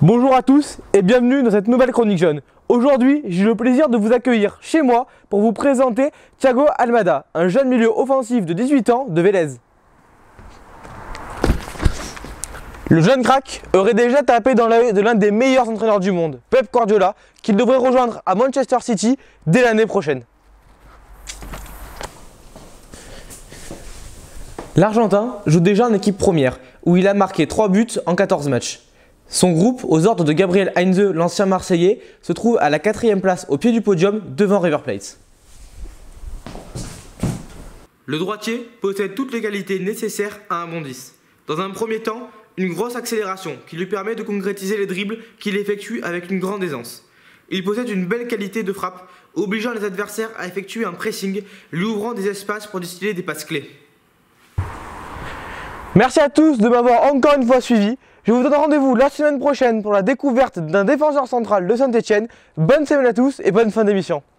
Bonjour à tous et bienvenue dans cette nouvelle chronique jaune. Aujourd'hui, j'ai le plaisir de vous accueillir chez moi pour vous présenter Thiago Almada, un jeune milieu offensif de 18 ans de Vélez. Le jeune crack aurait déjà tapé dans l'œil de l'un des meilleurs entraîneurs du monde, Pep Guardiola, qu'il devrait rejoindre à Manchester City dès l'année prochaine. L'Argentin joue déjà en équipe première, où il a marqué 3 buts en 14 matchs. Son groupe, aux ordres de Gabriel Heinze, l'ancien Marseillais, se trouve à la 4e place au pied du podium devant River Plate. Le droitier possède toutes les qualités nécessaires à un bon 10. Dans un premier temps, une grosse accélération qui lui permet de concrétiser les dribbles qu'il effectue avec une grande aisance. Il possède une belle qualité de frappe, obligeant les adversaires à effectuer un pressing, lui ouvrant des espaces pour distiller des passes clés. Merci à tous de m'avoir encore une fois suivi. Je vous donne rendez-vous la semaine prochaine pour la découverte d'un défenseur central de Saint-Etienne. Bonne semaine à tous et bonne fin d'émission.